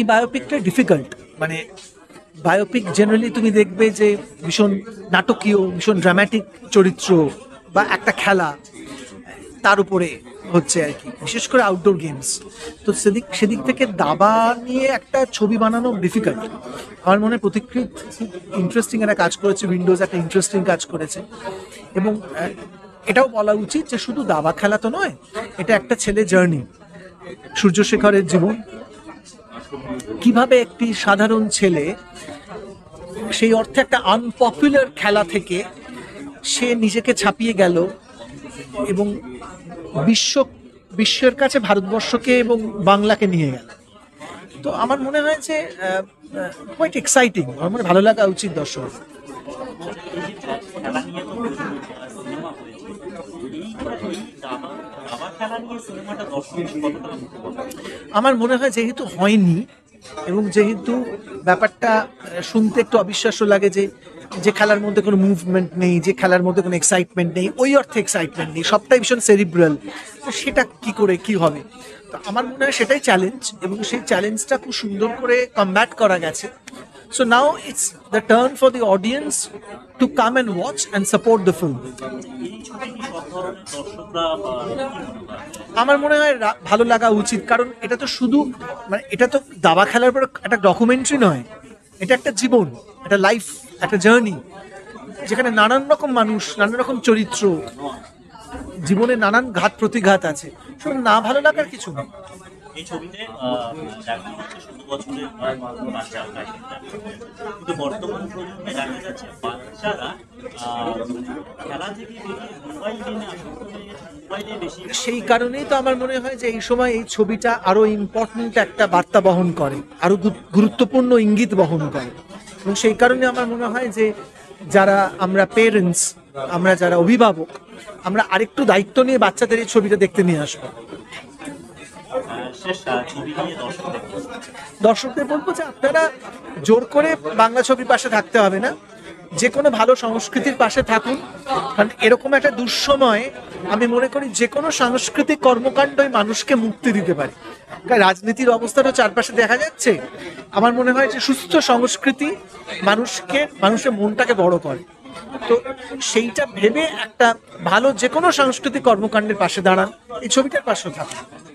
বায়োপিকটা difficult, মানে biopic generally তুমি দেখবে যে ভীষণ নাটকীয়, ভীষণ ড্রামাটিক চরিত্র বা একটা খেলা তার উপরে হচ্ছে আর কি, বিশেষ করে আউটডোর গেমস। তো সেদিক থেকে দাবা নিয়ে একটা ছবি বানানো ডিফিকাল্ট। আমার মনে হয় প্রতিকৃত খুব ইন্টারেস্টিং একটা কাজ করেছে, উইন্ডোজ একটা ইন্টারেস্টিং কাজ করেছে। এবং এটাও বলা উচিত যে শুধু দাবা খেলা তো নয়, এটা একটা ছেলে জার্নি, সূর্যশেখরের জীবন, কিভাবে একটি সাধারণ ছেলে সেই অর্থে একটা আনপপুলার খেলা থেকে সে নিজেকে ছাপিয়ে গেল এবং বিশ্বের কাছে ভারতবর্ষকে এবং বাংলাকে নিয়ে গেল। তো আমার মনে হয় যে কোয়াইট এক্সাইটিং, আমার মনে ভালো লাগা উচিত দর্শক। আমার মনে হয় যেহেতু হয়নি এবং যেহেতু ব্যাপারটা শুনতে একটু অবিশ্বাস্য লাগে যে খেলার মধ্যে কোনো মুভমেন্ট নেই, যে খেলার মধ্যে কোনো এক্সাইটমেন্ট নেই, ওই অর্থে এক্সাইটমেন্ট নেই, সবটাই ভীষণ সেরিব্রাল, তো সেটা কি করে কি হবে। তো আমার মনে হয় সেটাই চ্যালেঞ্জ, এবং সেই চ্যালেঞ্জটা খুব সুন্দর করে কমব্যাট করা গেছে। So now it's the turn for the audience to come and watch and support the film. আমার মনে হয় ভালো লাগা উচিত, কারণ এটা তো শুধু মানে এটা তো দাবা খেলার পর একটা ডকুমেন্টারি নয়, এটা একটা জীবন, একটা লাইফ, একটা জার্নি, যেখানে নানান রকম মানুষ, নানান রকম চরিত্র, জীবনে নানান ঘাত প্রতিঘাত আছে। শুধু না ভালো লাগার কিছু নেই। এই ছবিতে দেখা যাচ্ছে ১৬ বছরের বাচ্চা, কিন্তু বর্তমান প্রজন্মে দেখা যাচ্ছে বাচ্চারা খেলা থেকে মোবাইল গেমে আসক্ত হয়ে গেছে, মোবাইলে বেশি। সেই কারণেই তো আমার মনে হয় যে এই সময় এই ছবিটা আরো ইম্পর্টেন্ট একটা বার্তা বহন করে, আরো গুরুত্বপূর্ণ ইঙ্গিত বহন করে। এবং সেই কারণে আমার মনে হয় যে যারা আমরা পেরেন্টস, আমরা যারা অভিভাবক, আমরা আরেকটু দায়িত্ব নিয়ে বাচ্চাদের এই ছবিটা দেখতে নিয়ে আসবো। দর্শকদের বলবো যে আপনারা জোর করে বাংলা ছবির পাশে থাকতে হবে না, যে কোনো ভালো সংস্কৃতির পাশে থাকুন। কারণ এরকম একটা দুঃসময় আমি মনে করি যে কোনো সাংস্কৃতিক কর্মকাণ্ডই মানুষকে মুক্তি দিতে পারে। রাজনীতির অবস্থাটা চারপাশে দেখা যাচ্ছে, আমার মনে হয় যে সুস্থ সংস্কৃতি মানুষের মনটাকে বড় করে। তো সেইটা ভেবে একটা ভালো যে কোনো সাংস্কৃতিক কর্মকাণ্ডের পাশে দাঁড়ান, এই ছবিটার পাশেও থাকুন।